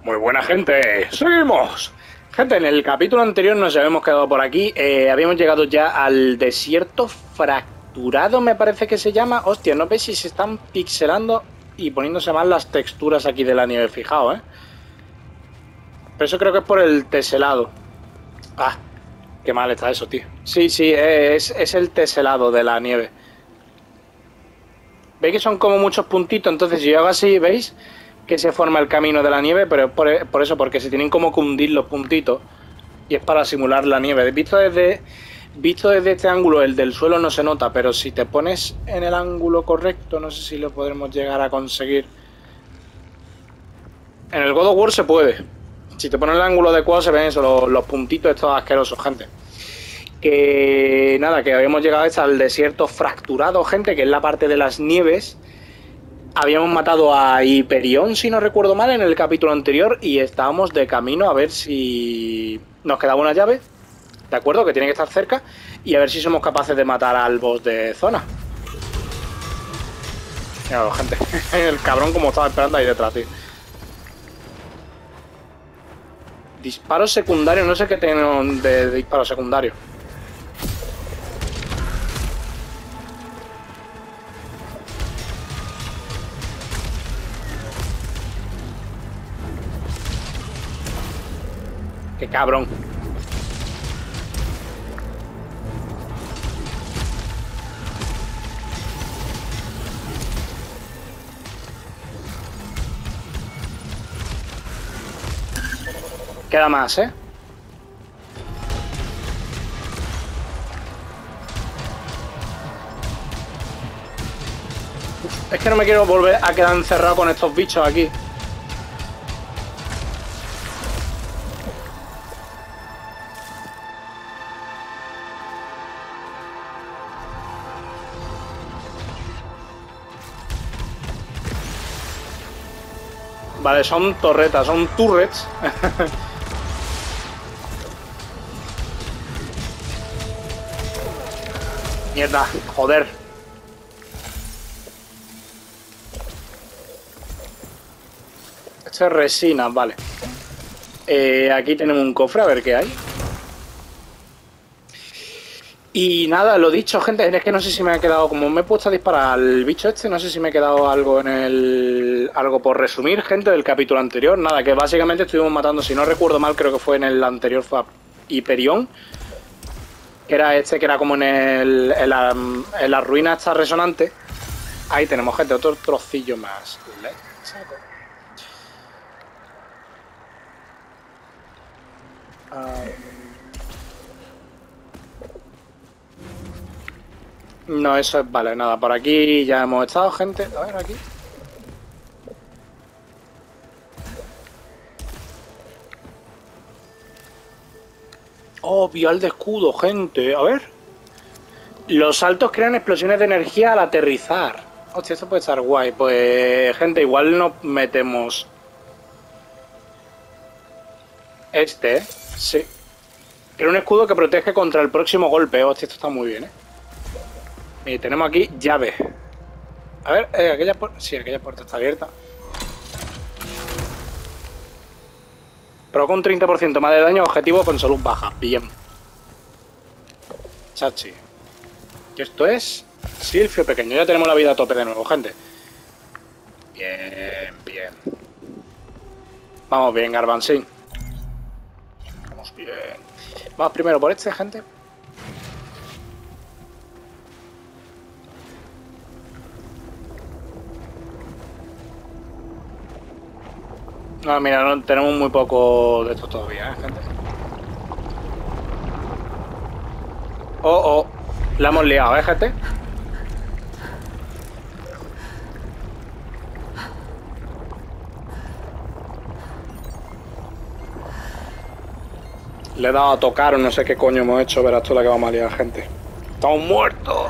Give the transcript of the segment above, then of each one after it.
Muy buena gente, seguimos. Gente, en el capítulo anterior nos habíamos quedado por aquí. Habíamos llegado ya al desierto fracturado, me parece que se llama. Hostia, no veis si se están pixelando y poniéndose mal las texturas aquí de la nieve, fijaos, Pero eso creo que es por el teselado. Ah, qué mal está eso, tío. Sí, es el teselado de la nieve. ¿Veis que son como muchos puntitos? Entonces si yo hago así, ¿veis? Que se forma el camino de la nieve, pero es por eso, porque se tienen como que hundir los puntitos y es para simular la nieve. Visto desde este ángulo, el del suelo no se nota, pero si te pones en el ángulo correcto, no sé si lo podremos llegar a conseguir. En el God of War se puede. Si te pones el ángulo adecuado se ven eso, los puntitos estos asquerosos, gente. Que nada, que habíamos llegado hasta el desierto fracturado, gente, que es la parte de las nieves. Habíamos matado a Hyperion, si no recuerdo mal, en el capítulo anterior y estábamos de camino a ver si nos quedaba una llave, ¿de acuerdo? Que tiene que estar cerca y a ver si somos capaces de matar al boss de zona. Mira, gente, el cabrón como estaba esperando ahí detrás, tío. Disparo secundario, no sé qué tengo de disparo secundario. Qué cabrón. Queda más, ¿eh? Es que no me quiero volver a quedar encerrado con estos bichos aquí. Vale, son torretas, son turrets. Mierda, joder. Esto es resina, vale. Aquí tenemos un cofre, a ver qué hay. Y nada, lo dicho, gente, es que no sé si me ha quedado, como me he puesto a disparar al bicho este, no sé si me ha quedado algo en el... algo por resumir, gente, del capítulo anterior. Nada, que básicamente estuvimos matando, si no recuerdo mal, creo que fue en el anterior, fue a Hyperion. Que era este, que era como en la ruina esta resonante. Ahí tenemos, gente, otro trocillo más. Saco. No, eso es... Vale, nada, por aquí ya hemos estado, gente. A ver, aquí. Oh, vial de escudo, gente. A ver. Los saltos crean explosiones de energía al aterrizar. Hostia, esto puede estar guay. Pues, gente, igual nos metemos... Este, ¿eh? Sí. Crea un escudo que protege contra el próximo golpe. Hostia, esto está muy bien, Y tenemos aquí llave. A ver, aquella puerta... Sí, aquella puerta está abierta. Provoca un 30% más de daño objetivo con salud baja. Bien. Chachi. Y esto es... Silfio pequeño. Ya tenemos la vida a tope de nuevo, gente. Bien, bien. Vamos bien, Garbansín. Vamos bien. Vamos primero por este, gente. No, mira, no, tenemos muy poco de esto todavía, gente. Oh, la hemos liado, gente. Le he dado a tocar o no sé qué coño hemos hecho. Verás tú la que vamos a liar, gente. ¡Estamos muertos!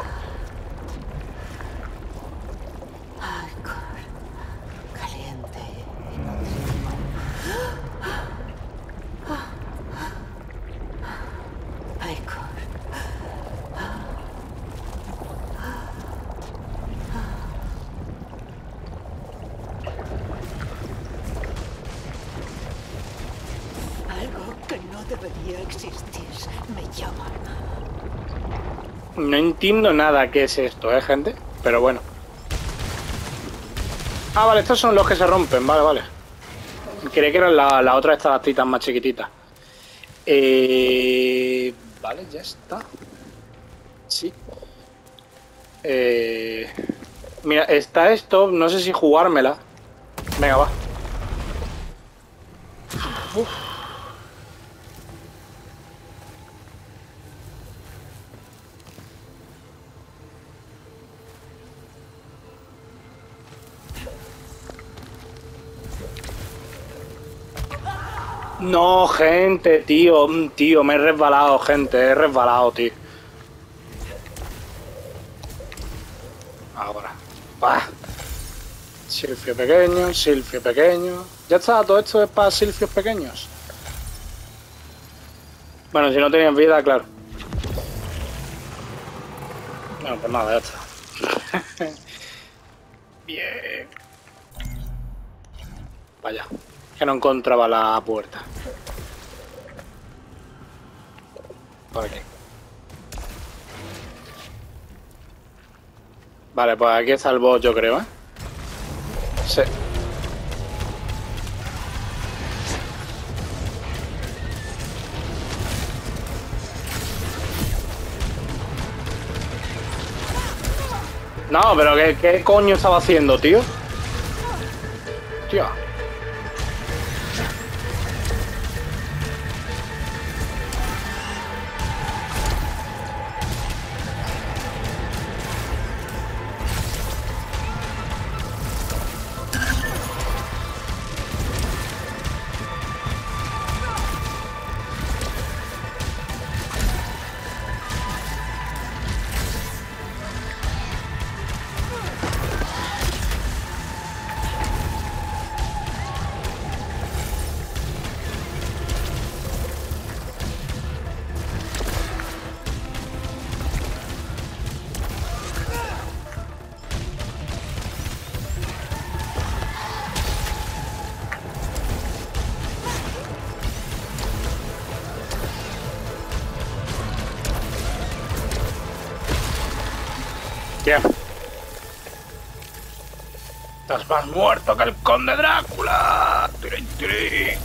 debería existir. Me llaman. No entiendo nada qué es esto, gente. Pero bueno. Ah, vale, estos son los que se rompen. Vale, vale. Creí que eran la otra estalactitas más chiquititas. Vale, ya está. Sí. Mira, está esto. No sé si jugármela. Venga, va. Uf. No, gente, tío. Tío, me he resbalado, gente. He resbalado, tío. Ahora. Bah. Silfio pequeño, silfio pequeño. Ya está, todo esto es para silfios pequeños. Bueno, si no tenían vida, claro. No, pues nada, ya está. Bien. Vaya, que no encontraba la puerta. Por aquí. Vale, pues aquí está el boss, yo creo, ¿eh? Sí. No, pero ¿qué coño estaba haciendo, tío? Tío. Bien. Estás más muerto que el conde Drácula. Tirín, tirín.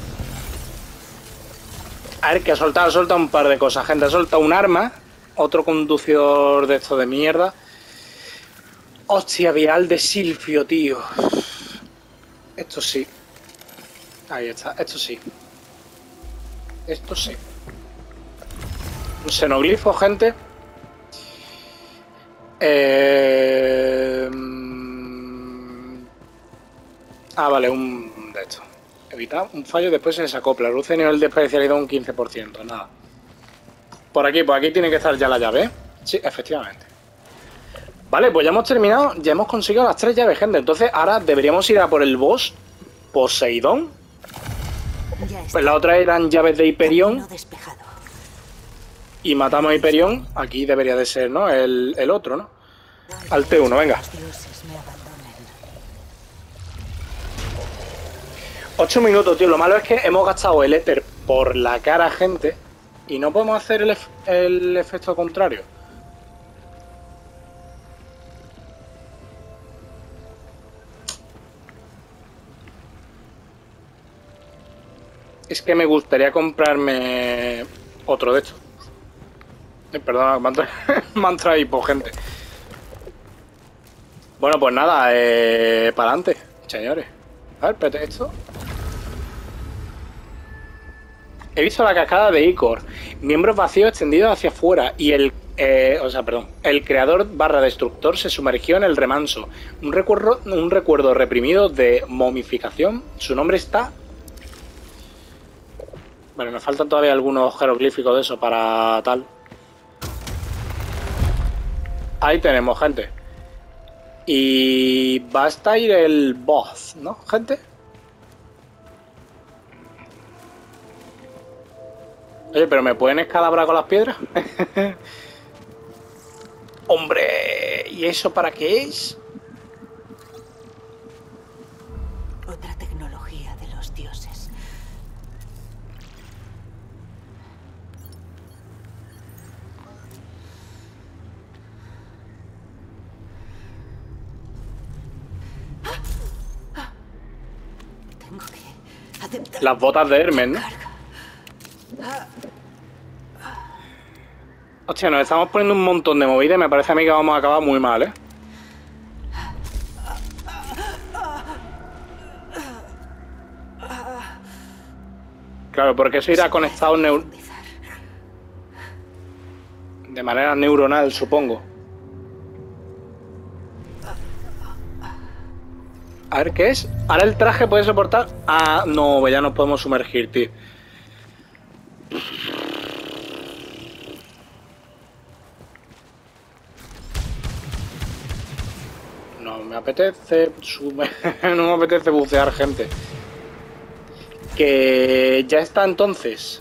A ver, que ha soltado un par de cosas, gente. Ha soltado un arma. Otro conductor de esto de mierda. Hostia, vial de silfio, tío. Esto sí. Ahí está, esto sí. Esto sí. Un xenoglifo, gente. Vale, un de esto. Evita un fallo, después se desacopla. Reduce nivel de especialidad un 15%. Nada. Por aquí tiene que estar ya la llave, ¿eh? Sí, efectivamente. Vale, pues ya hemos terminado. Ya hemos conseguido las 3 llaves, gente. Entonces ahora deberíamos ir a por el boss Poseidón. Pues la otra eran llaves de Hiperión. Y matamos a Hiperión. Aquí debería de ser, ¿no? El otro, ¿no? Al T1, venga. 8 minutos, tío. Lo malo es que hemos gastado el éter por la cara, gente. Y no podemos hacer el efecto contrario. Es que me gustaría comprarme otro de estos. Perdona, me han traído, gente. Bueno, pues nada, para adelante, señores. A ver, espérate, esto. He visto la cascada de Icor. Miembros vacíos extendidos hacia afuera. Y el creador / destructor se sumergió en el remanso. Un recuerdo reprimido de momificación. Su nombre está... Bueno, me faltan todavía algunos jeroglíficos de eso para tal. Ahí tenemos, gente. Y va a estar el boss, ¿no, gente? Oye, pero ¿me pueden escalabrar con las piedras? Hombre, ¿y eso para qué es? Otra tecnología de los dioses. Tengo que aceptar. Las botas de Hermes, ¿no? Carga. Hostia, nos estamos poniendo un montón de movidas y me parece a mí que vamos a acabar muy mal, ¿eh? Claro, porque eso irá conectado de manera neuronal, supongo. A ver, ¿qué es? Ahora el traje puede soportar... Ah, no, ya nos podemos sumergir, tío. No me apetece... no me apetece bucear, gente. Que ya está entonces.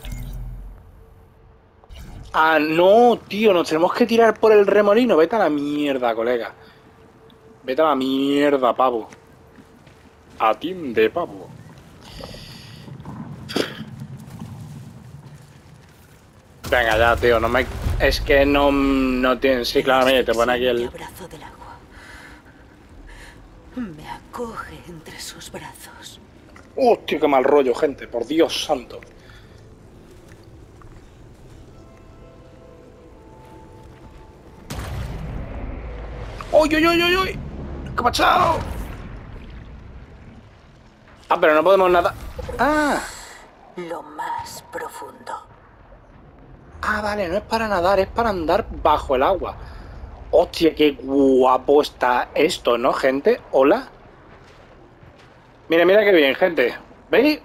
Ah, no, tío, nos tenemos que tirar por el remolino. Vete a la mierda, colega. Vete a la mierda, pavo. A team de pavo. Venga, ya, tío, no me... Es que no tienen... Sí, claro, mire, te pone aquí el... Abrazo del agua. Me acoge entre sus brazos. Hostia, qué mal rollo, gente, por Dios santo. ¡Uy, uy, uy, uy, uy! ¿Qué ha pasado? Ah, pero no podemos nadar. Ah, Lo más profundo. vale, no es para nadar, es para andar bajo el agua. Hostia, qué guapo está esto, ¿no, gente? Hola. Mira, mira qué bien, gente. ¿Veis?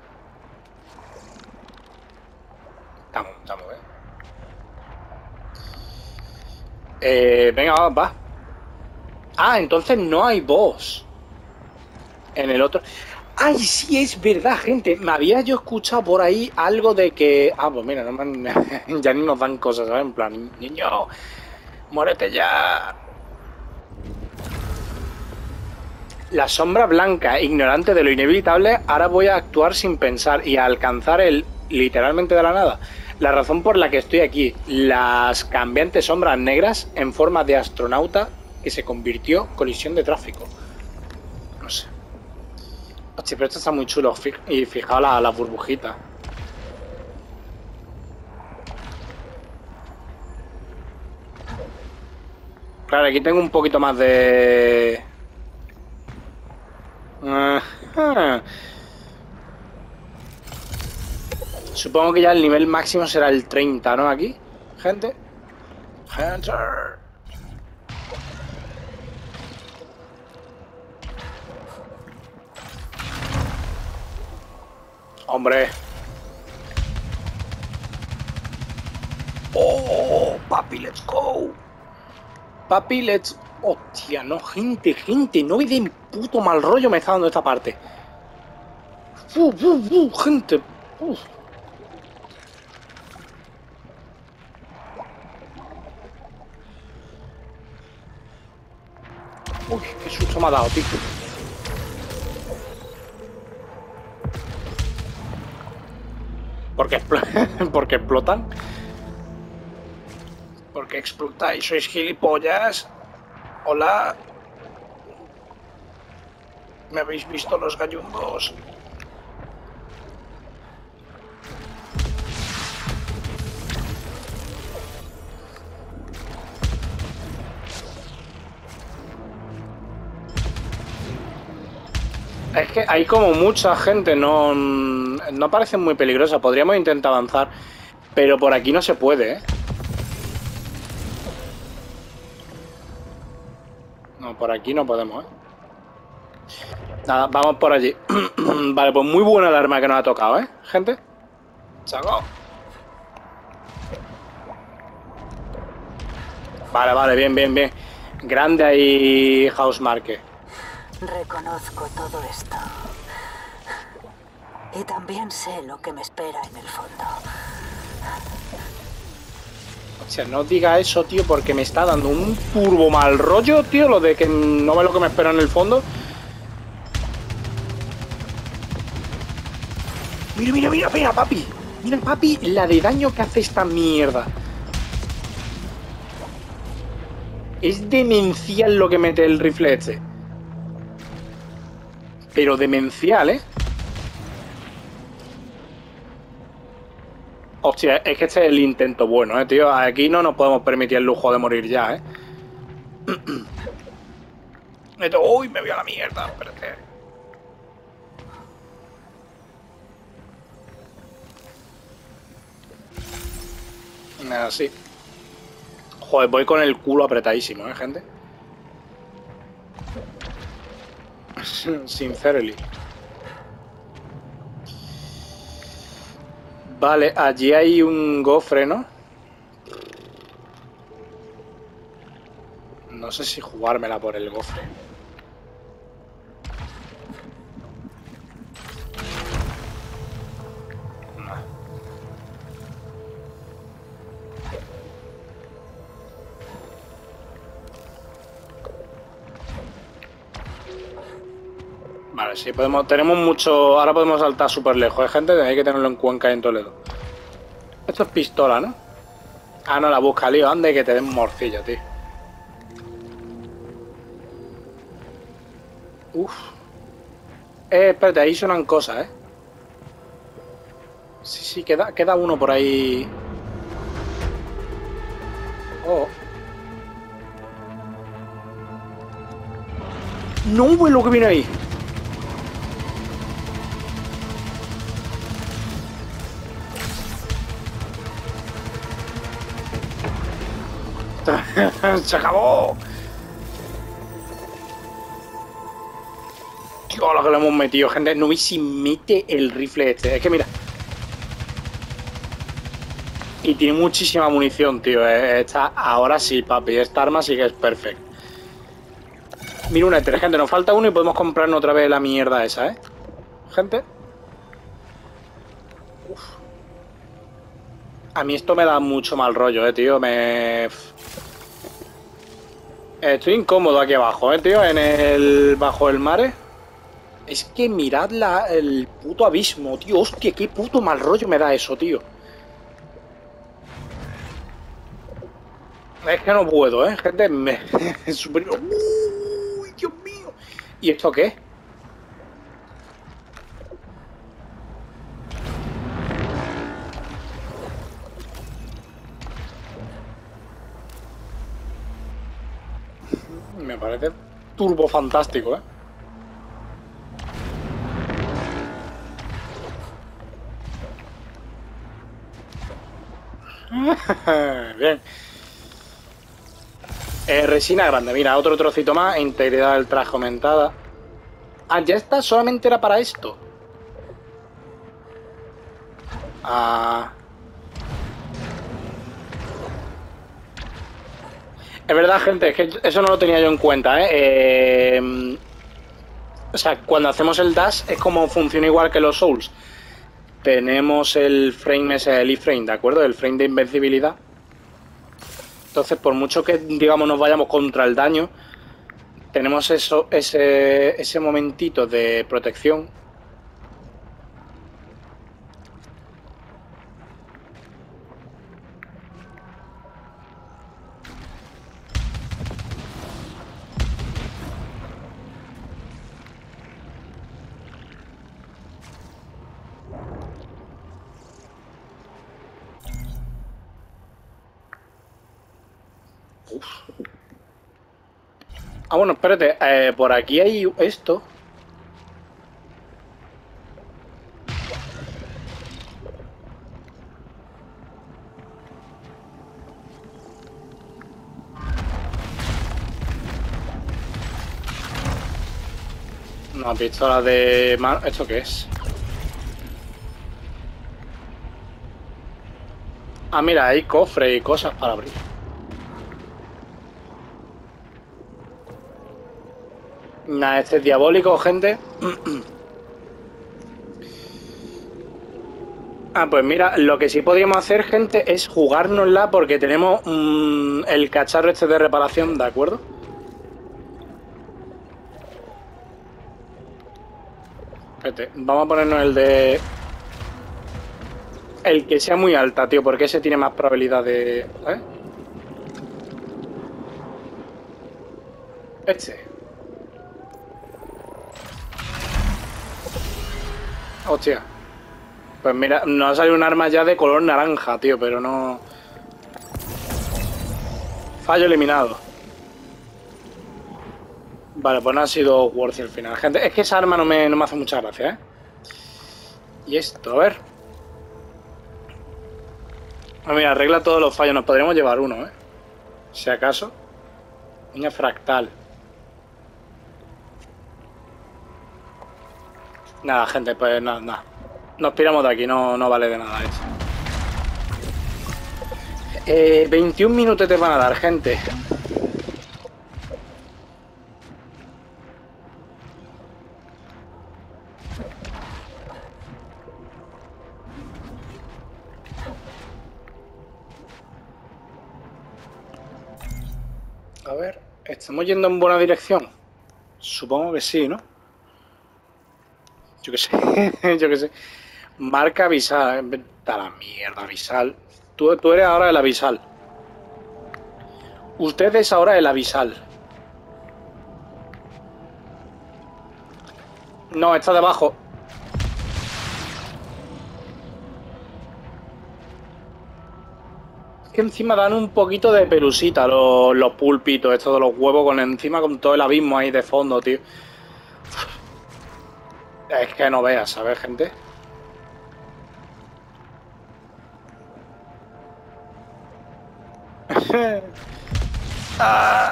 Estamos, venga, va. Ah, entonces no hay boss. En el otro... ¡Ay, sí, es verdad, gente! Me había yo escuchado por ahí algo de que... Ah, pues mira, ya ni nos dan cosas, ¿sabes? En plan, niño, muérete ya. La sombra blanca, ignorante de lo inevitable, ahora voy a actuar sin pensar y a alcanzar el literalmente de la nada. La razón por la que estoy aquí, las cambiantes sombras negras en forma de astronauta que se convirtió colisión de tráfico. No sé. Hostia, pero esto está muy chulo. Y fijaos la burbujita. Claro, aquí tengo un poquito más de... Ajá. Supongo que ya el nivel máximo será el 30, ¿no? Aquí, gente. Hunter. Hombre. Oh, papi, let's go. Papi, let's... Hostia, no, gente, no ve de puto mal rollo me está dando esta parte. Gente. Uy, qué susto me ha dado, tío. Porque explotan. Porque explotáis, sois gilipollas. Hola. ¿Me habéis visto los gallumbos? Es que hay como mucha gente, no parece muy peligrosa. Podríamos intentar avanzar, pero por aquí no se puede, ¿eh? No, por aquí no podemos, ¿eh? Nada, vamos por allí. Vale, pues muy buena el arma que nos ha tocado, ¿eh, gente? Chaco. Vale, bien. Grande ahí, Housemarque. Reconozco todo esto. Y también sé lo que me espera en el fondo. O sea, no diga eso, tío, porque me está dando un turbo mal rollo, tío, lo de que no ve lo que me espera en el fondo. Mira, papi. Mira, papi, la de daño que hace esta mierda. Es demencial lo que mete el rifle este. Pero demencial, ¿eh? Hostia, es que este es el intento bueno, tío. Aquí no nos podemos permitir el lujo de morir ya, Uy, me voy a la mierda, espérate. Nada, sí. Joder, voy con el culo apretadísimo, gente. Sincerely. Vale, allí hay un gofre, ¿no? No sé si jugármela por el gofre. No. Vale, sí, podemos, tenemos mucho... Ahora podemos saltar súper lejos, gente. Tenéis que tenerlo en Cuenca y en Toledo. Esto es pistola, ¿no? Ah, no, la busca, lío. Ande que te den morcilla, tío. Uf. Espérate, ahí suenan cosas, Sí, queda uno por ahí. Oh. No, güey, lo que viene ahí. Se acabó. Tío, lo que le hemos metido, gente. No veis si mete el rifle este. Es que mira. Y tiene muchísima munición, tío. Esta, ahora sí, papi. Esta arma sí que es perfecta. Mira una Ether, gente. Nos falta uno y podemos comprarnos otra vez la mierda esa, gente. Uf. A mí esto me da mucho mal rollo, tío. Estoy incómodo aquí abajo, tío. Bajo el mar. Es que mirad el puto abismo, tío. Hostia, qué puto mal rollo me da eso, tío. Es que no puedo, gente. Superior. Uy, Dios mío. ¿Y esto qué? Me parece turbo fantástico, Bien. Resina grande, mira, otro trocito más. Integridad del traje aumentada. Ah, ya está, solamente era para esto. Ah. Es verdad, gente, es que eso no lo tenía yo en cuenta, O sea, cuando hacemos el dash es como funciona igual que los Souls. Tenemos el frame ese, el iframe, ¿de acuerdo? El frame de invencibilidad. Entonces, por mucho que, digamos, nos vayamos contra el daño, tenemos ese momentito de protección. Uf. Ah, bueno, espérate, por aquí hay esto. Una pistola de mano. ¿Esto qué es? Ah, mira, hay cofres y cosas para abrir. Nada, este es diabólico, gente. Ah, pues mira, lo que sí podríamos hacer, gente, es jugárnosla porque tenemos el cacharro este de reparación, ¿de acuerdo? Espérate, vamos a ponernos el de... El que sea muy alta, tío, porque ese tiene más probabilidad de... ¿sabes? Este. Hostia. Pues mira, nos ha salido un arma ya de color naranja, tío, pero no... Fallo eliminado. Vale, pues no ha sido worth el final. Gente, es que esa arma no me hace mucha gracia, ¿eh? Y esto, a ver. Ah, mira, arregla todos los fallos. Nos podríamos llevar uno, ¿eh? Si acaso. Uña fractal. Nada, gente, pues nada. Nos piramos de aquí, no vale de nada eso. 21 minutos te van a dar, gente. A ver, ¿estamos yendo en buena dirección? Supongo que sí, ¿no? Yo qué sé, yo qué sé. Marca Visal. Vete a la mierda, Visal. Tú eres ahora el Avisal. Usted es ahora el Avisal. No, está debajo. Es que encima dan un poquito de pelusita los pulpitos, estos de los huevos, con encima con todo el abismo ahí de fondo, tío. Es que no veas, ¿sabes, gente? Ah.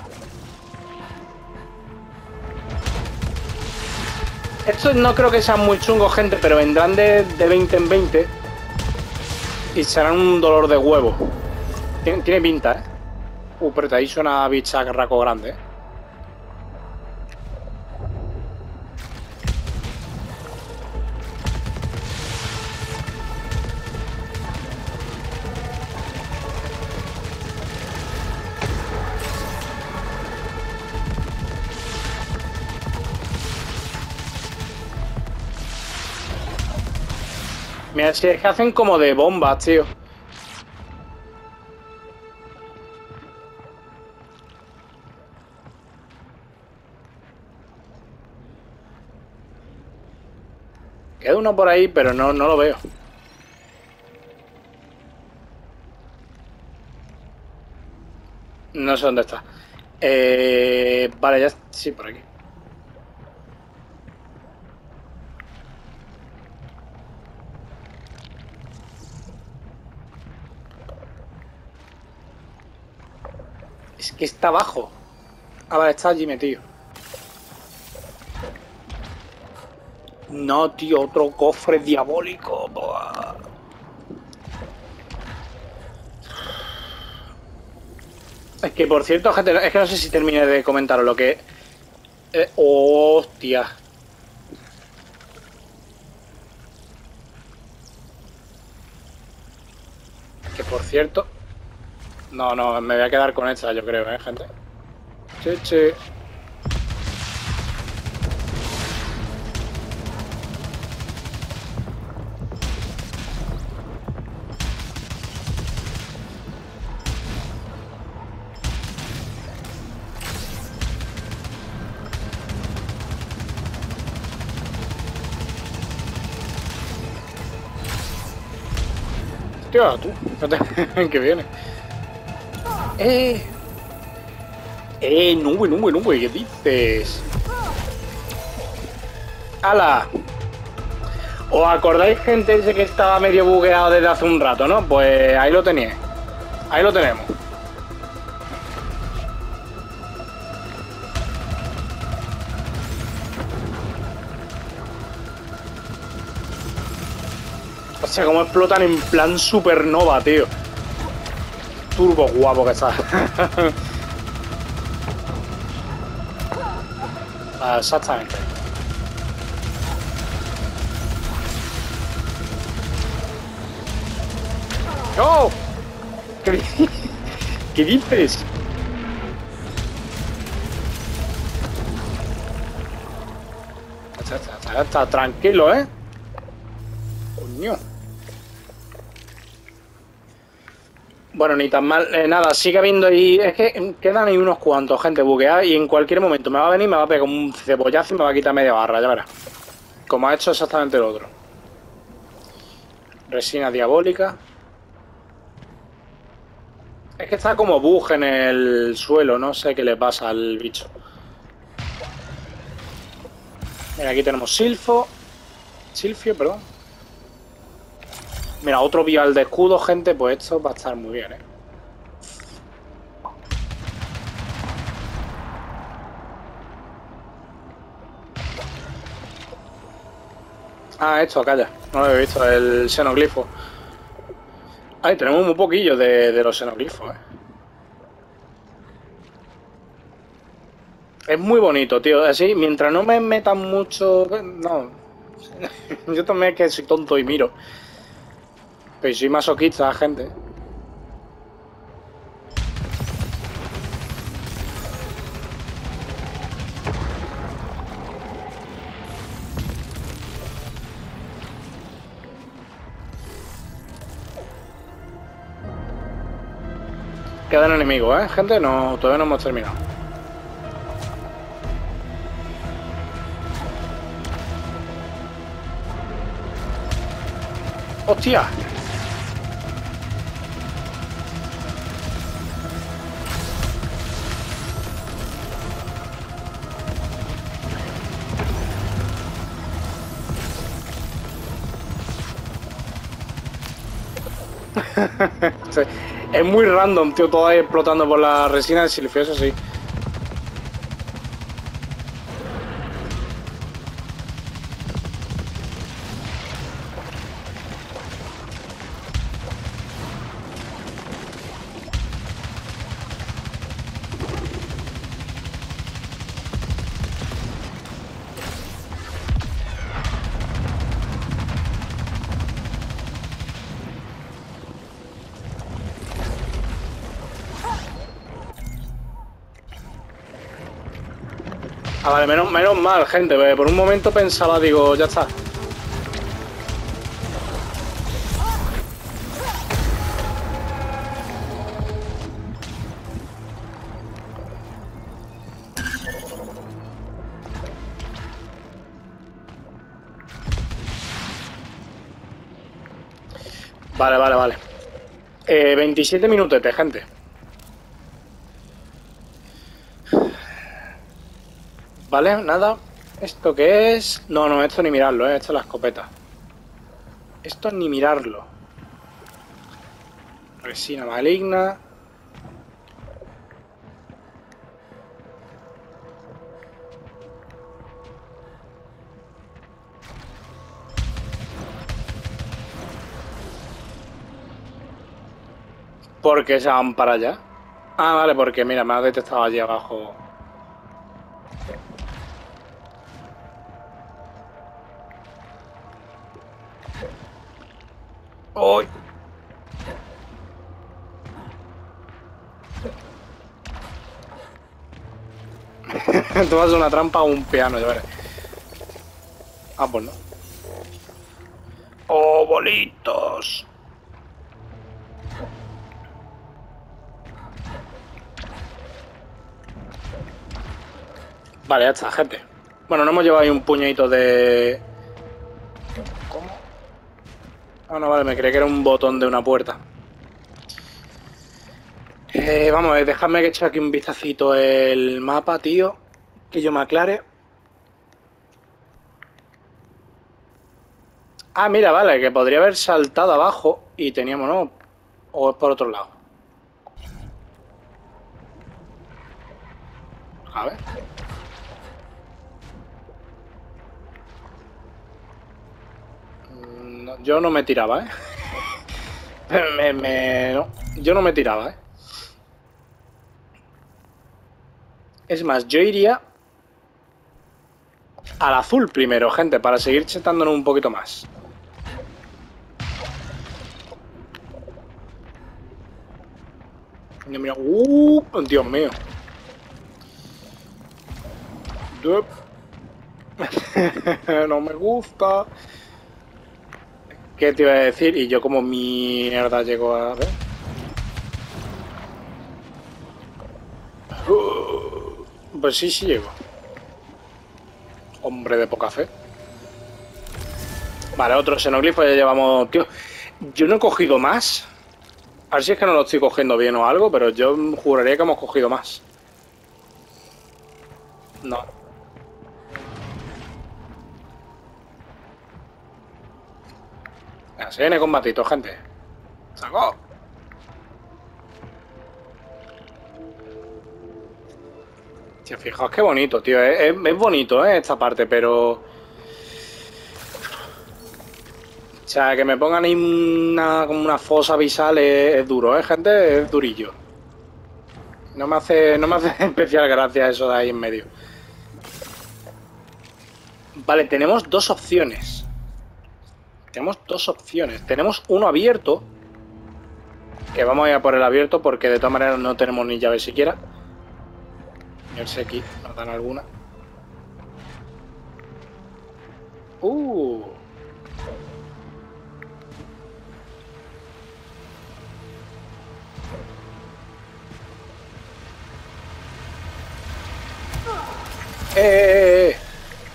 Estos no creo que sean muy chungos, gente, pero vendrán de 20 en 20 y serán un dolor de huevo. Tiene pinta, ¿eh? Pero ahí suena a bicharraco grande, ¿eh? Mira, si es que hacen como de bombas, tío. Queda uno por ahí, pero no lo veo. No sé dónde está. Vale, ya... Sí, por aquí. Es que está abajo. Ah, vale, está allí metido. No, tío, otro cofre diabólico. Buah. Es que, por cierto, gente, es que no sé si terminé de comentaros lo que... hostia. Que, por cierto... No, me voy a quedar con esta, yo creo, gente. Sí. Hostia, tú, fíjate que viene. Nube, ¿qué dices? ¡Hala! ¿Os acordáis, gente, ese que estaba medio bugueado desde hace un rato, no? Pues ahí lo teníais. Ahí lo tenemos. O sea, cómo explotan en plan supernova, tío. Turbo guapo que está. Exactamente. ¡Oh! ¿Qué dices? Está tranquilo, ¿eh? Coño. Bueno, ni tan mal. Nada, sigue habiendo ahí... Es que quedan ahí unos cuantos, gente bugueada, y en cualquier momento me va a venir, me va a pegar un cebollazo y me va a quitar media barra, ya verás. Como ha hecho exactamente el otro. Resina diabólica. Es que está como bug en el suelo, no sé qué le pasa al bicho. Mira, aquí tenemos Silfio, perdón. Mira, otro vial de escudo, gente, pues esto va a estar muy bien, ¿eh? Ah, esto, calla. No lo he visto, el xenoglifo. Ay, tenemos un poquillo de los xenoglifos, ¿eh? Es muy bonito, tío. Así, mientras no me metan mucho... No. Yo también es que soy tonto y miro. Pero soy masoquista, gente. Quedan enemigos, ¿eh? Gente, no, todavía no hemos terminado. ¡Hostia! Es muy random, tío, todo ahí explotando por la resina del silfio, eso sí. Ah, vale, menos mal, gente. Por un momento pensaba, digo, ya está. Vale. 27 minutetes, gente. Vale, nada. ¿Esto qué es? No, esto ni mirarlo, esto es la escopeta. Esto ni mirarlo. Resina maligna. ¿Por qué se van para allá? Ah, vale, porque mira, me ha detectado allí abajo. ¡Uy! Tú vas a una trampa o un piano, ya verás. Ah, pues no. ¡Oh, bolitos! Vale, ya está, gente. Bueno, no hemos llevado ahí un puñadito de... ¿Cómo? Ah, no, vale, me creí que era un botón de una puerta. Vamos, dejadme que eche aquí un vistacito el mapa, tío. Que yo me aclare. Ah, mira, vale, que podría haber saltado abajo y teníamos, ¿no? O es por otro lado. A ver. No, yo no me tiraba, ¿eh? No, yo no me tiraba, ¿eh? Es más, yo iría al azul primero, gente, para seguir chetándonos un poquito más. Mira, Dios mío. No me gusta. ¿Qué te iba a decir? Y yo como mierda llego a ver. Pues sí llego. Hombre de poca fe. Vale, otro xenoglifo ya llevamos, tío. Yo no he cogido más. A ver si es que no lo estoy cogiendo bien o algo, pero yo juraría que hemos cogido más. No. Se viene combatito, gente. ¡Sacó! Si fijaos qué bonito, tío. Es bonito, esta parte, pero... O sea, que me pongan ahí como una fosa abisal es duro, gente. Es durillo. No me hace especial gracia eso de ahí en medio. Vale, tenemos dos opciones. Tenemos uno abierto. Que vamos a ir a por el abierto porque de todas maneras no tenemos ni llave siquiera. A ver si aquí nos dan alguna. ¡Eh!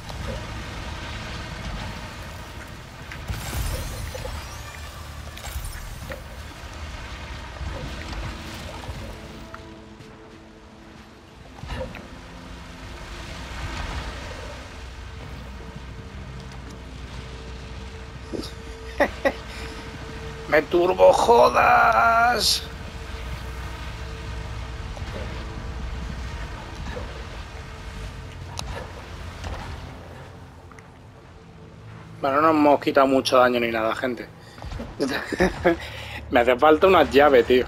¡Me turbo jodas! Bueno, no hemos quitado mucho daño ni nada, gente. Me hace falta una llave, tío.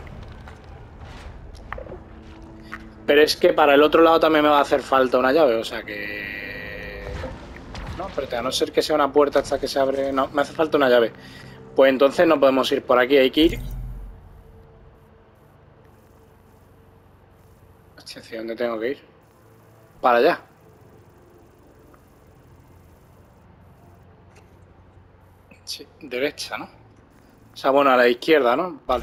Pero es que para el otro lado también me va a hacer falta una llave, o sea que... No, espérate, a no ser que sea una puerta hasta que se abre... No, me hace falta una llave. Pues entonces no podemos ir por aquí, hay que ir... Hostia, ¿hacia dónde tengo que ir? Para allá. Sí, derecha, ¿no? O sea, bueno, a la izquierda, ¿no? Vale.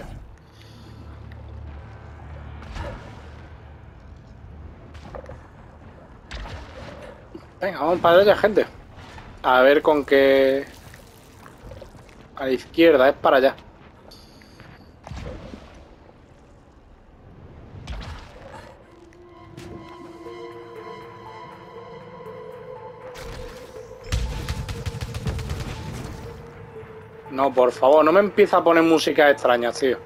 Venga, vamos para allá, gente. A ver con qué... A la izquierda, es para allá. No, por favor, no me empieza a poner música extraña, tío.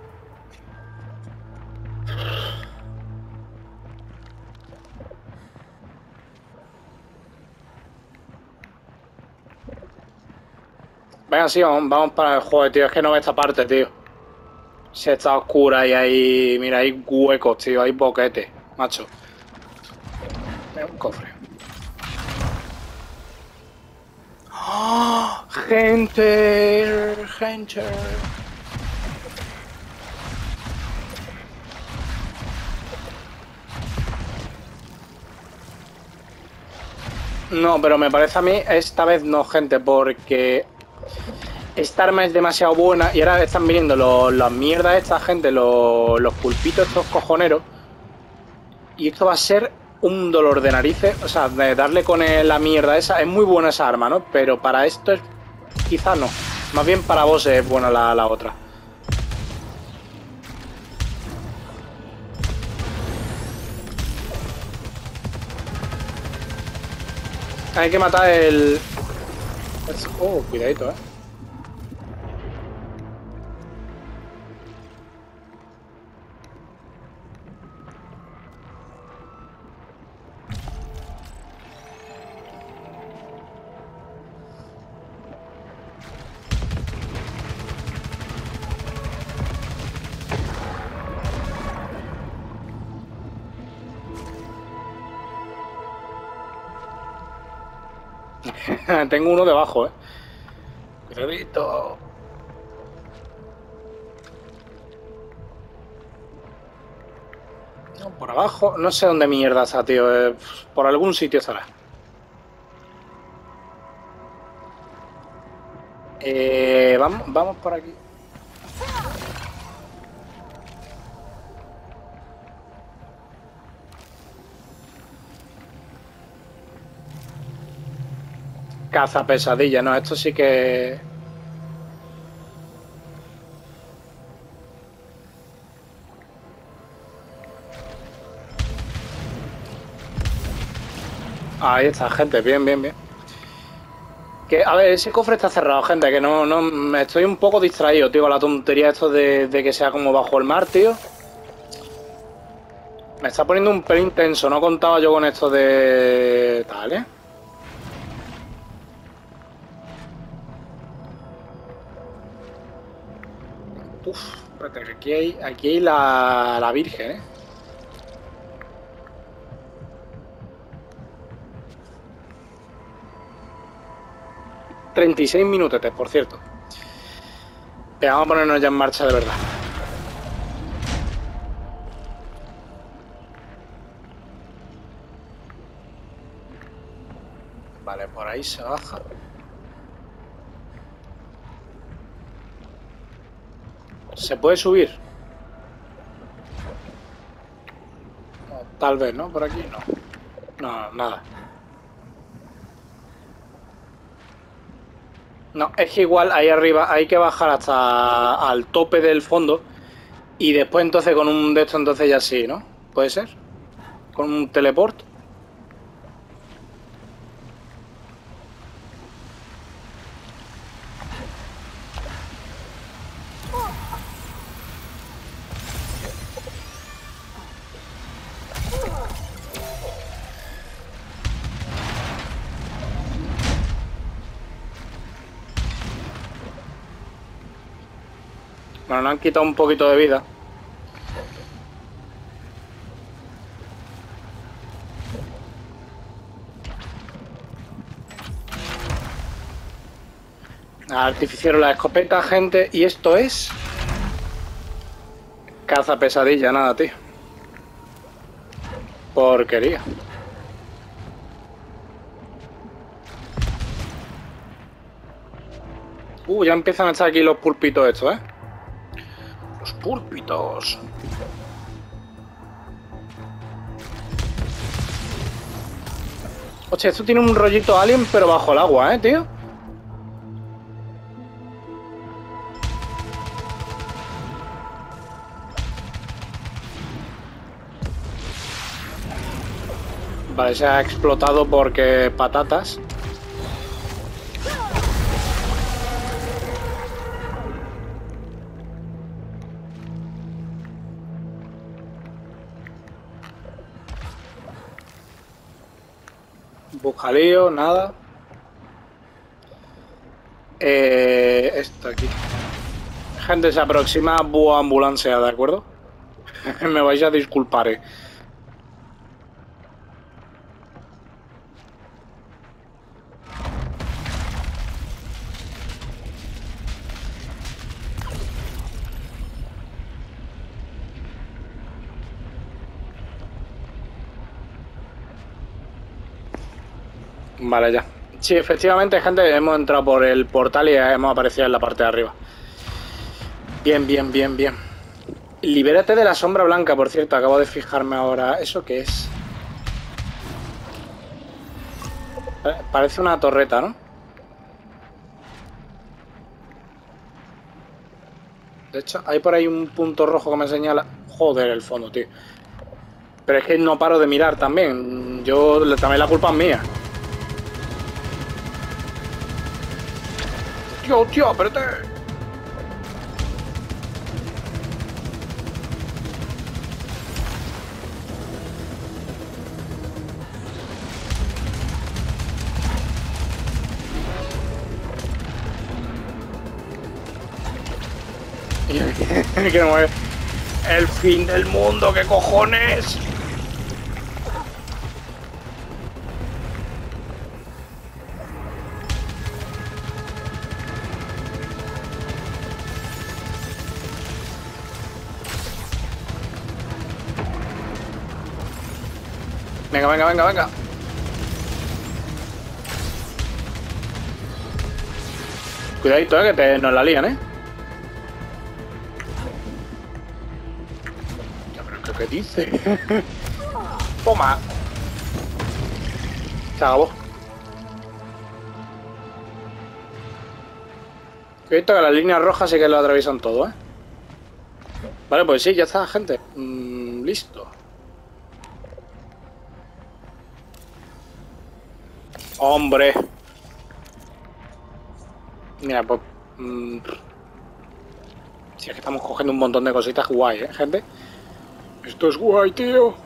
Venga, sí, vamos para el juego, tío. Es que no ve esta parte, tío. Si está oscura y hay... Mira, hay huecos, tío. Hay boquetes, macho. Mira, un cofre. ¡Oh! ¡Gente! ¡Gente! No, pero me parece a mí esta vez no, gente, porque esta arma es demasiado buena y ahora están viniendo las mierdas esta gente, los pulpitos estos cojoneros, y esto va a ser un dolor de narices, o sea, de darle con la mierda esa. Es muy buena esa arma, ¿no? Pero para esto es... quizás no, más bien para vos es buena la otra. Hay que matar el... Oh, cuidadito, eh. Tengo uno debajo, Cuidadito. No, por abajo, no sé dónde mierda está, tío. Por algún sitio estará. Vamos por aquí. Caza pesadilla, no, esto sí que... Ahí está, gente. Bien, bien, bien. Que, a ver, ese cofre está cerrado, gente. Que no, me estoy un poco distraído, tío, con la tontería esto de que sea como bajo el mar, tío. Me está poniendo un pelín tenso. No contaba yo con esto de... tal, ¿eh? Uf, espérate, que aquí hay la Virgen, ¿eh? ...36 minutetes, por cierto. Vamos a ponernos ya en marcha de verdad. Vale, por ahí se baja. ¿Se puede subir? No, tal vez, ¿no? Por aquí no. No, nada. No, es que igual ahí arriba hay que bajar hasta al tope del fondo y después entonces con un de estos entonces ya sí, ¿no? ¿Puede ser? ¿Con un teleport? Bueno, nos han quitado un poquito de vida. Artificiero la escopeta, gente. Y esto es... caza pesadilla, nada, tío. Porquería. Ya empiezan a estar aquí los pulpitos estos, ¿eh? Los pulpitos. Hostia, esto tiene un rollito alien, pero bajo el agua, tío. Vale, se ha explotado porque patatas. Buscalío, nada. Esto aquí. Gente, se aproxima Búho ambulancia, ¿de acuerdo? Me vais a disculpar, Vale, ya. Sí, efectivamente, gente, hemos entrado por el portal y hemos aparecido en la parte de arriba. Bien, bien, bien, bien. Libérate de la sombra blanca, por cierto. Acabo de fijarme ahora. ¿Eso qué es? Parece una torreta, ¿no? De hecho, hay por ahí un punto rojo que me señala... Joder, el fondo, tío. Pero es que no paro de mirar también. También la culpa es mía. Tío, espérate. Que no es el fin del mundo, ¿qué cojones? Venga, venga, venga, venga. Cuidadito, que nos la lían, ¿Qué dice? Toma. Se acabó. Cuidado que las líneas rojas sí que lo atraviesan todo, Vale, pues sí, ya está, gente. Listo. Hombre. Mira, pues... si es que estamos cogiendo un montón de cositas guay, gente. Esto es guay, tío.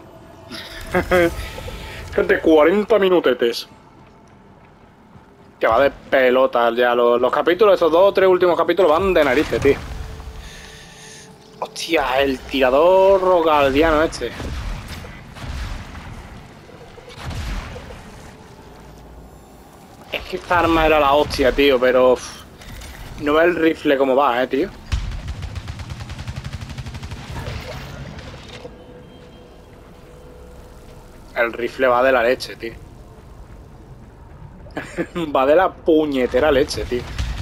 Gente, 40 minutetes. Que va de pelotas ya. Los capítulos, estos 2 o 3 últimos capítulos van de narices, tío. Hostia, el tirador rogaldiano este. Es que esta arma era la hostia, tío, pero... no ve el rifle como va, tío. El rifle va de la leche, tío. Va de la puñetera leche, tío.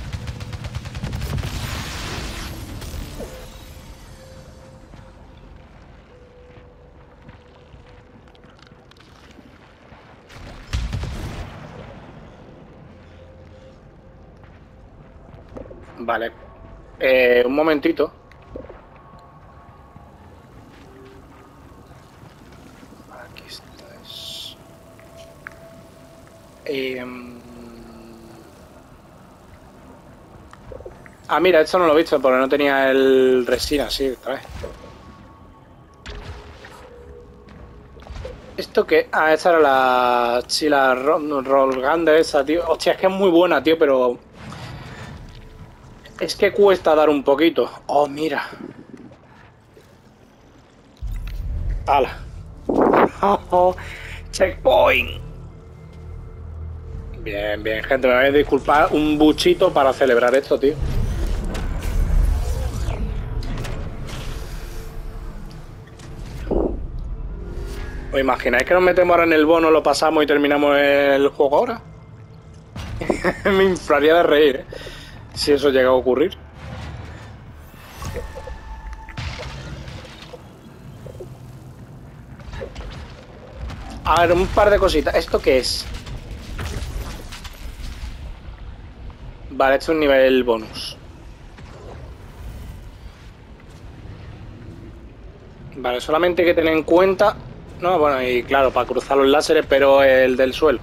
Vale. Un momentito. Aquí estás. Ah, mira, esto no lo he visto porque no tenía el resina, sí, otra vez. ¿Esto qué? Ah, esta era la... sí, la Rollgander esa, tío. Hostia, es que es muy buena, tío, pero... es que cuesta dar un poquito. Oh, mira. ¡Hala! ¡Checkpoint! Bien, bien, gente. Me vais a disculpar un buchito para celebrar esto, tío. ¿Os imagináis que nos metemos ahora en el bono, lo pasamos y terminamos el juego ahora? Me inflaría de reír, si eso llega a ocurrir. A ver, un par de cositas. ¿Esto qué es? Vale, esto es un nivel bonus. Vale, solamente hay que tener en cuenta... no, bueno, y claro, para cruzar los láseres, pero el del suelo.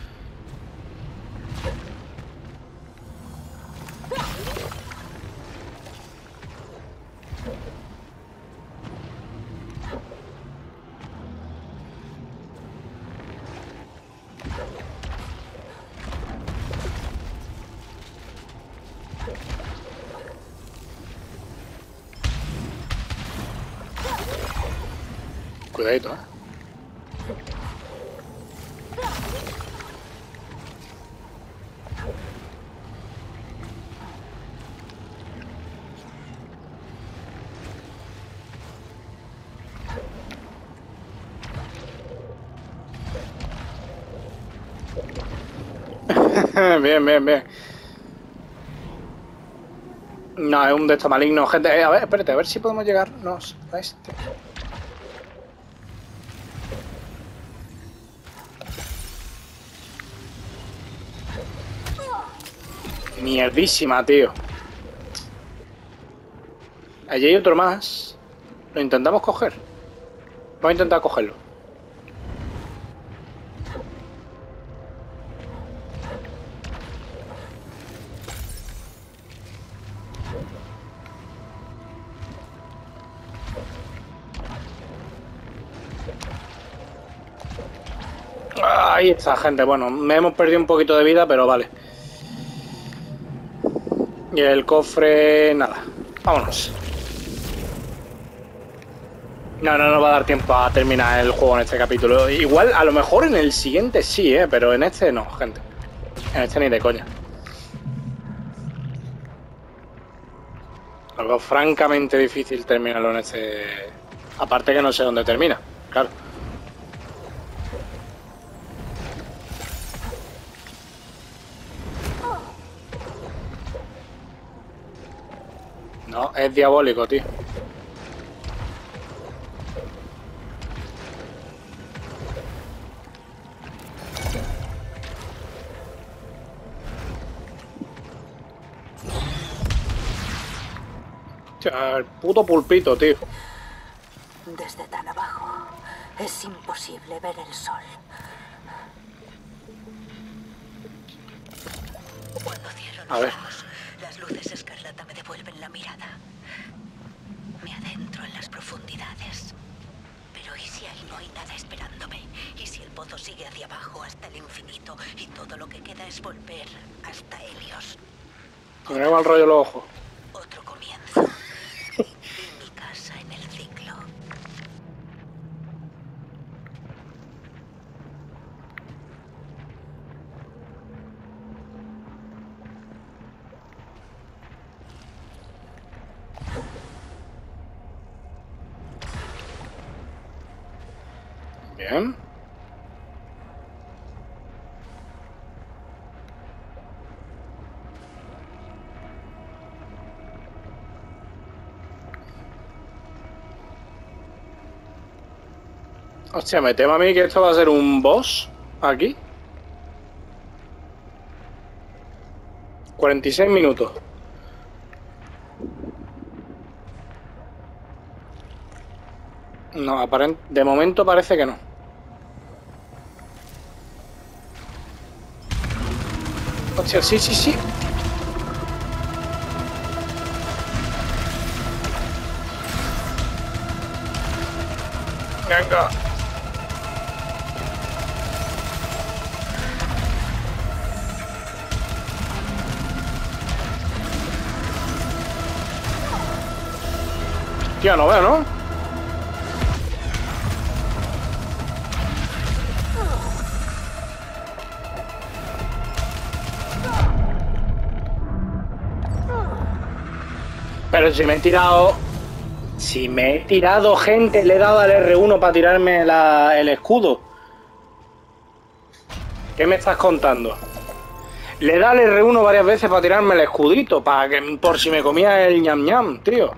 Cuidadito, ¿eh? Bien, bien, bien. No, es un de estos malignos, gente. A ver, espérate, a ver si podemos llegarnos a este. Mierdísima, tío. Allí hay otro más. Lo intentamos coger. Vamos a intentar cogerlo. Ahí está, gente. Bueno, me hemos perdido un poquito de vida, pero vale. Y el cofre... nada. Vámonos. No va a dar tiempo a terminar el juego en este capítulo. Igual, a lo mejor en el siguiente sí, pero en este no, gente. En este ni de coña. Algo francamente difícil terminarlo en este... aparte que no sé dónde termina, claro. No, es diabólico, tío. El puto pulpito, tío. Desde tan abajo es imposible ver el sol. Cuando cierro A los ver. ojos, las luces escarlata me devuelven la mirada. Me adentro en las profundidades. Pero ¿y si ahí no hay nada esperándome? ¿Y si el pozo sigue hacia abajo hasta el infinito y todo lo que queda es volver hasta Helios? Que me da mal rollo los ojos. Otro comienzo. Y mi casa en el ciclo. Bien. Hostia, me temo a mí que esto va a ser un boss aquí. 46 minutos. No, de momento parece que no. Hostia, sí, sí, sí. Venga. Hostia, no veo, ¿no? Pero si me he tirado... Si me he tirado, gente, le he dado al R1 para tirarme el escudo. ¿Qué me estás contando? Le he dado al R1 varias veces para tirarme el escudito, para que por si me comía el ñam ñam, tío.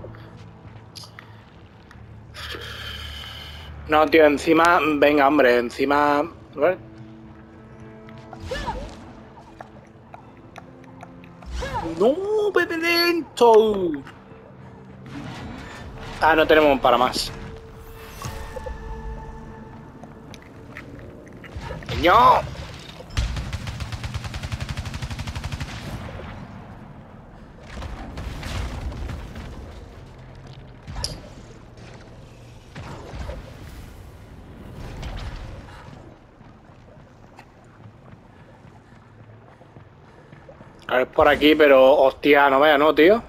No, tío, encima... Venga, hombre, encima... A ver. ¡No, bebé lento! Ah, no tenemos para más. ¡No! A ver, por aquí, pero... Hostia, no vaya, ¿no, tío?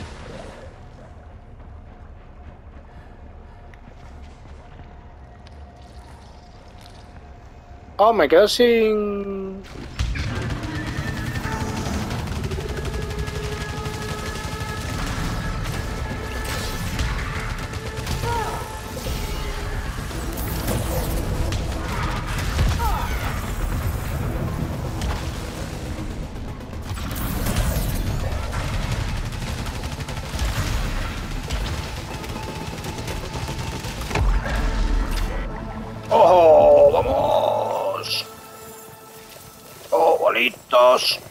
Oh, me quedo sin... ¡Oh, vamos! ¡Oh, bonitos!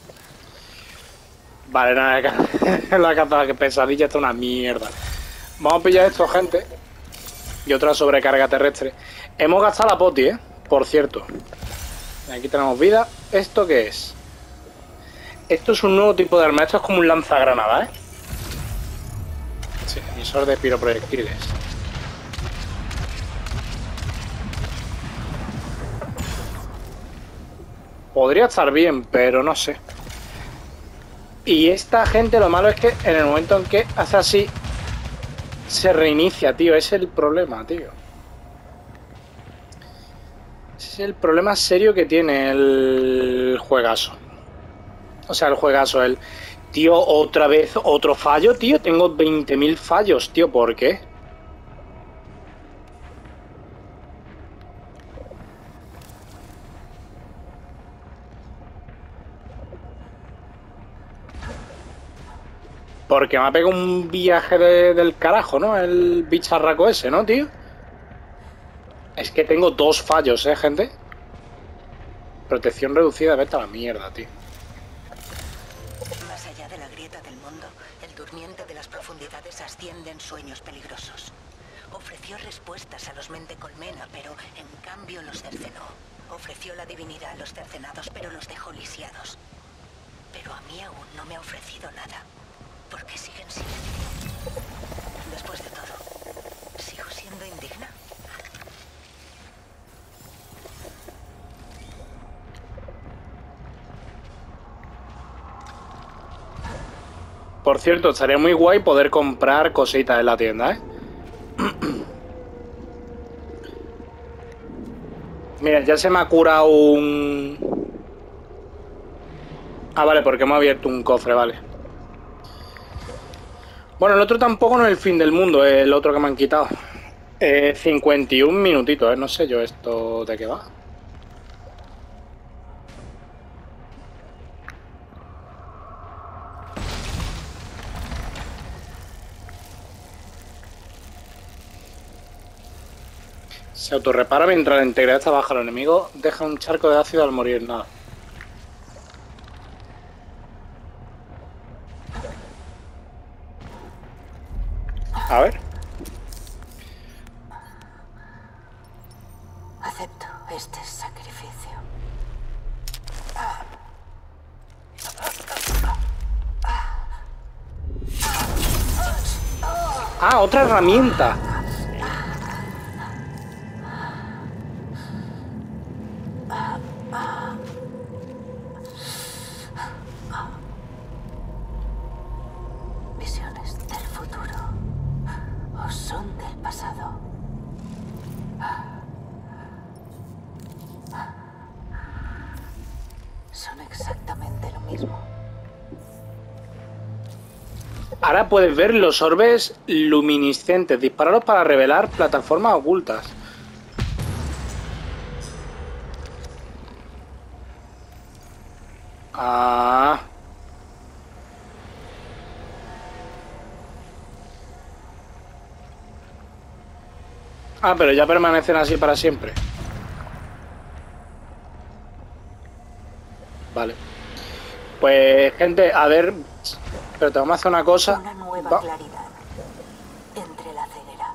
Vale, nada, la caza que pesadilla está una mierda. Vamos a pillar esto, gente. Y otra sobrecarga terrestre. Hemos gastado la poti, por cierto. Aquí tenemos vida. ¿Esto qué es? Esto es un nuevo tipo de arma. Esto es como un lanzagranada, Sí, emisor de piroproyectiles. Podría estar bien, pero no sé. Y esta gente, lo malo es que en el momento en que hace así, se reinicia, tío. Ese es el problema, tío. Ese es el problema serio que tiene el juegazo. O sea, el juegazo, el... Tío, otra vez, otro fallo, tío. Tengo 20.000 fallos, tío. ¿Por qué? Porque me ha pegado un viaje del carajo, ¿no? El bicharraco ese, ¿no, tío? Es que tengo 2 fallos, gente. Protección reducida, vete a la mierda, tío. Más allá de la grieta del mundo, el durmiente de las profundidades asciende en sueños peligrosos. Ofreció respuestas a los mente colmena, pero en cambio los cercenó. Ofreció la divinidad a los cercenados, pero los dejó lisiados. pero a mí aún no me ha ofrecido nada. ¿Por qué sigue en silencio? Después de todo, ¿sigo siendo indigna? Por cierto, estaría muy guay poder comprar cositas en la tienda, ¿eh? Mira, ya se me ha curado un... Ah, vale, porque hemos abierto un cofre, vale. Bueno, el otro tampoco no es el fin del mundo, el otro que me han quitado. 51 minutitos, ¿eh? No sé yo esto de qué va. Se autorrepara mientras la integridad está baja. El enemigo deja un charco de ácido al morir. Nada. A ver. Acepto este sacrificio. Ah, otra herramienta. Visiones del futuro o son del pasado. Son exactamente lo mismo. Ahora puedes ver los orbes luminiscentes. Dispararos para revelar plataformas ocultas. Ah. Ah, pero ya permanecen así para siempre. Vale. Pues, gente, a ver... Pero te vamos a hacer una cosa. Una nueva claridad entre la ceguera.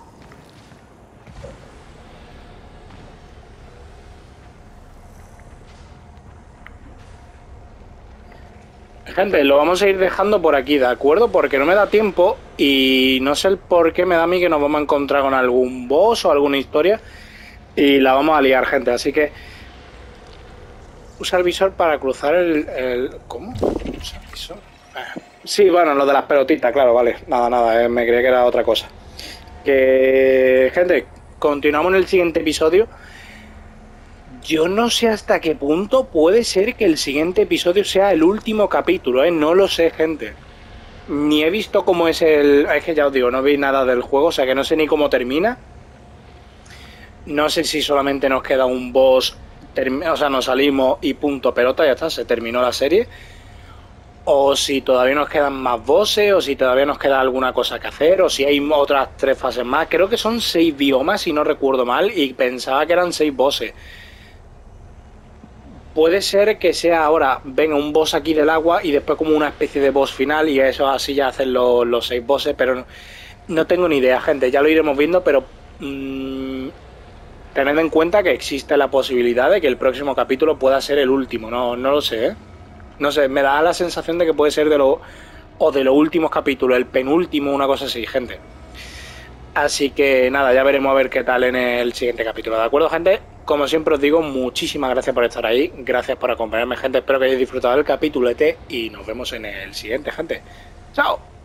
Gente, lo vamos a ir dejando por aquí, ¿de acuerdo? Porque no me da tiempo y no sé el por qué me da a mí que nos vamos a encontrar con algún boss o alguna historia y la vamos a liar, gente. Así que usa el visor para cruzar el... ¿Cómo? ¿Usa el visor? Sí, bueno, lo de las pelotitas, claro, vale. Nada, me creía que era otra cosa. Que, gente, continuamos en el siguiente episodio. Yo no sé hasta qué punto puede ser que el siguiente episodio sea el último capítulo, ¿eh? No lo sé, gente. Ni he visto cómo es el... Es que ya os digo, no vi nada del juego, o sea que no sé ni cómo termina. No sé si solamente nos queda un boss, o sea, nos salimos y punto pelota, ya está, se terminó la serie. O si todavía nos quedan más bosses, o si todavía nos queda alguna cosa que hacer, o si hay otras 3 fases más. Creo que son 6 biomas, si no recuerdo mal, y pensaba que eran 6 bosses. Puede ser que sea ahora, venga un boss aquí del agua y después como una especie de boss final y eso así ya hacen los 6 bosses, pero no tengo ni idea, gente, ya lo iremos viendo, pero tened en cuenta que existe la posibilidad de que el próximo capítulo pueda ser el último, no lo sé, ¿eh? No sé, me da la sensación de que puede ser de los últimos capítulos, el penúltimo, una cosa así, gente. Así que nada, ya veremos a ver qué tal en el siguiente capítulo, ¿de acuerdo, gente? Como siempre os digo, muchísimas gracias por estar ahí, gracias por acompañarme, gente, espero que hayáis disfrutado del capítulo y nos vemos en el siguiente, gente. ¡Chao!